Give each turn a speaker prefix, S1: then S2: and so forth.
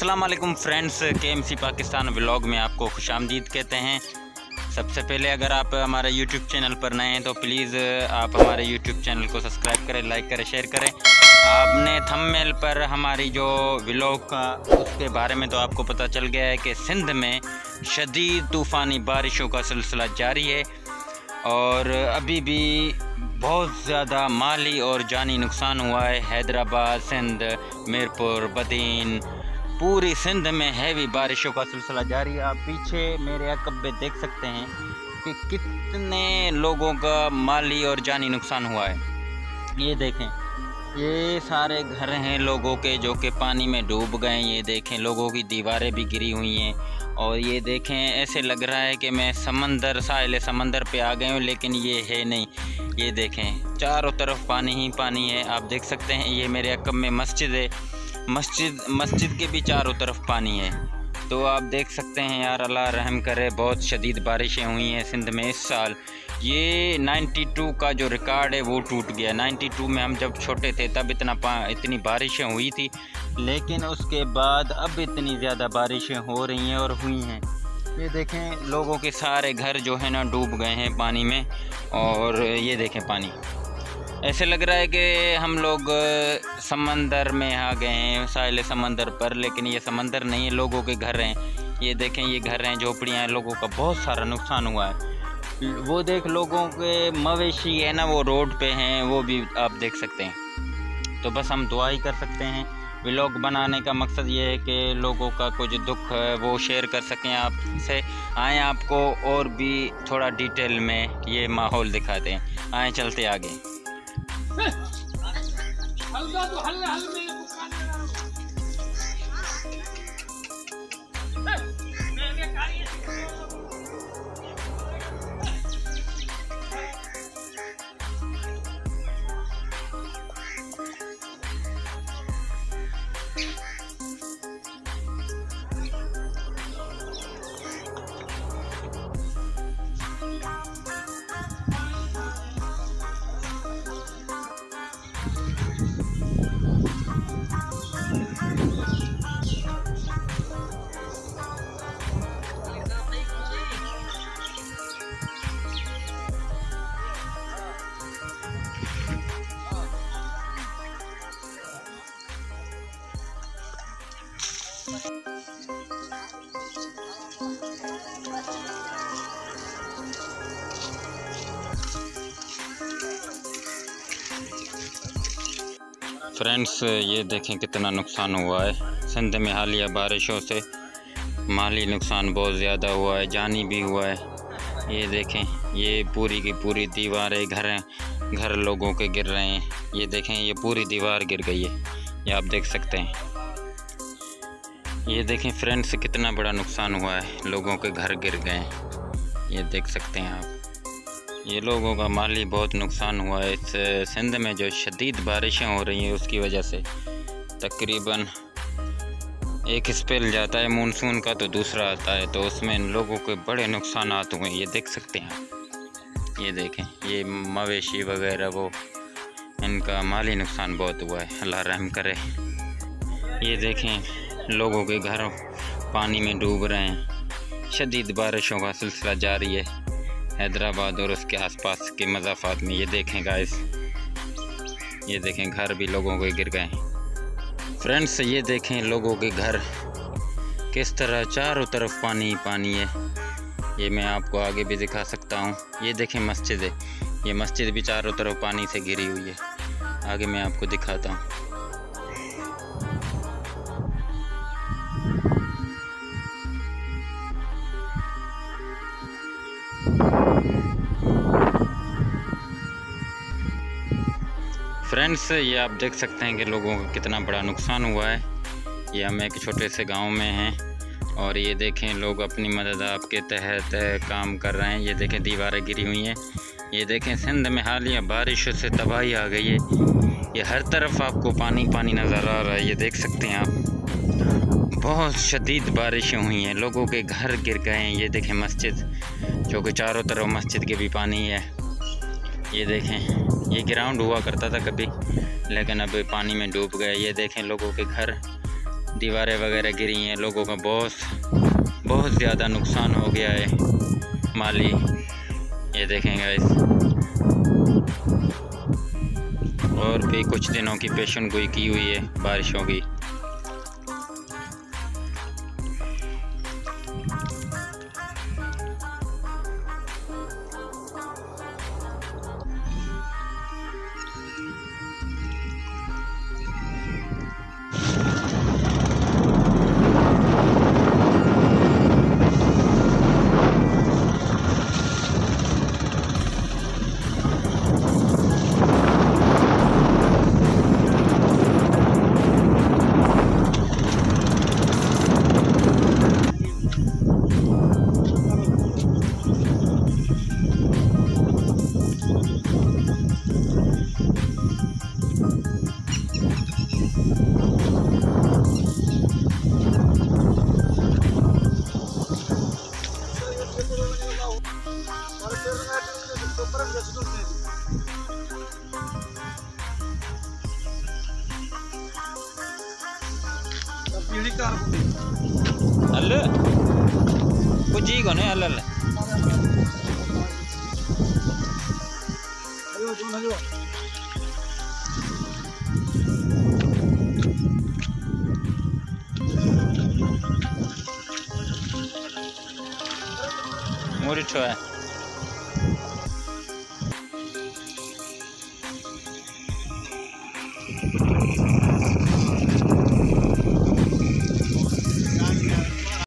S1: अस्सलाम वालेकुम friends, KMC Pakistan vlog में आपको खुशामदीद कहते हैं। सबसे पहले अगर आप हमारे YouTube चैनल पर नए हैं तो प्लीज़ आप हमारे YouTube चैनल को सब्सक्राइब करें, लाइक करें, शेयर करें। आपने थंबनेल पर हमारी जो व्लॉग का उसके बारे में तो आपको पता चल गया है कि सिंध में शदीद तूफ़ानी बारिशों का सिलसिला जारी है और अभी भी बहुत ज़्यादा माली और जानी नुकसान हुआ है। हैदराबाद, सिंध, मीरपुर, बदीन, पूरी सिंध में हैवी बारिशों का सिलसिला जारी है। आप पीछे मेरे अकब में देख सकते हैं कि कितने लोगों का माली और जानी नुकसान हुआ है। ये देखें, ये सारे घर हैं लोगों के जो कि पानी में डूब गए। ये देखें, लोगों की दीवारें भी गिरी हुई हैं और ये देखें, ऐसे लग रहा है कि मैं साहिल समंदर पे आ गए हूँ, लेकिन ये है नहीं। ये देखें, चारों तरफ पानी ही पानी है। आप देख सकते हैं, ये मेरे अकब में मस्जिद है। मस्जिद के भी चारों तरफ पानी है। तो आप देख सकते हैं यार, अल्लाह रहम करे। बहुत शदीद बारिशें हुई हैं सिंध में इस साल। ये 92 का जो रिकॉर्ड है वो टूट गया। 92 में हम जब छोटे थे तब इतनी बारिशें हुई थी, लेकिन उसके बाद अब इतनी ज़्यादा बारिशें हो रही हैं और हुई हैं। ये देखें, लोगों के सारे घर जो है ना डूब गए हैं पानी में। और ये देखें, पानी ऐसे लग रहा है कि हम लोग समंदर में आ गए हैं, साहिल समंदर पर, लेकिन ये समंदर नहीं है, लोगों के घर हैं। ये देखें, ये घर हैं, झोपड़ियाँ हैं, लोगों का बहुत सारा नुकसान हुआ है। वो देख, लोगों के मवेशी है ना वो रोड पे हैं, वो भी आप देख सकते हैं। तो बस हम दुआ ही कर सकते हैं। व्लॉग बनाने का मकसद ये है कि लोगों का कुछ दुख है वो शेयर कर सकें आपसे। आए आपको और भी थोड़ा डिटेल में ये माहौल दिखाते हैं। आए चलते आगे। फ्रेंड्स, ये देखें कितना नुकसान हुआ है सिंध में हालिया बारिशों से। माली नुकसान बहुत ज़्यादा हुआ है, जानी भी हुआ है। ये देखें, ये पूरी की पूरी दीवारें, घर लोगों के गिर रहे हैं। ये देखें, ये पूरी दीवार गिर गई है, ये आप देख सकते हैं। ये देखें फ्रेंड्स, कितना बड़ा नुकसान हुआ है, लोगों के घर गिर गए। ये देख सकते हैं आप, ये लोगों का माली बहुत नुकसान हुआ है। इस सिंध में जो शदीद बारिशें हो रही हैं उसकी वजह से तकरीबन एक स्पेल जाता है मानसून का तो दूसरा आता है, तो उसमें लोगों के बड़े नुकसान हुए। ये देख सकते हैं, ये देखें, ये मवेशी वगैरह वो इनका माली नुकसान बहुत हुआ है, अल्लाह रहम करे। ये देखें, लोगों के घर पानी में डूब रहे हैं। शदीद बारिशों का सिलसिला जारी है हैदराबाद और उसके आसपास के मज़ाफ़ात में। ये देखें गाइस, ये देखें, घर भी लोगों के गिर गए। फ्रेंड्स, ये देखें, लोगों के घर किस तरह चारों तरफ पानी पानी है। ये मैं आपको आगे भी दिखा सकता हूँ। ये देखें, मस्जिद है, ये मस्जिद भी चारों तरफ पानी से घिरी हुई है। आगे मैं आपको दिखाता हूँ। फ्रेंड्स, ये आप देख सकते हैं कि लोगों का कितना बड़ा नुकसान हुआ है। ये हम एक छोटे से गांव में हैं और ये देखें, लोग अपनी मदद आपके तहत काम कर रहे हैं। ये देखें, दीवारें गिरी हुई हैं। ये देखें, सिंध में हालिया बारिशों से तबाही आ गई है। ये हर तरफ आपको पानी पानी नज़र आ रहा है। ये देख सकते हैं आप, बहुत शदीद बारिशें हुई हैं, लोगों के घर गिर गए हैं। ये देखें, मस्जिद जो कि चारों तरफ मस्जिद के भी पानी है। ये देखें, ये ग्राउंड हुआ करता था कभी, लेकिन अब पानी में डूब गए। ये देखें, लोगों के घर दीवारें वगैरह गिरी हैं, लोगों का बहुत ज़्यादा नुकसान हो गया है माली। ये देखें गाइस, और भी कुछ दिनों की पेशन गोई की हुई है बारिशों की। अल्ल कुछ ही कोने अल्ल मोरिठो है।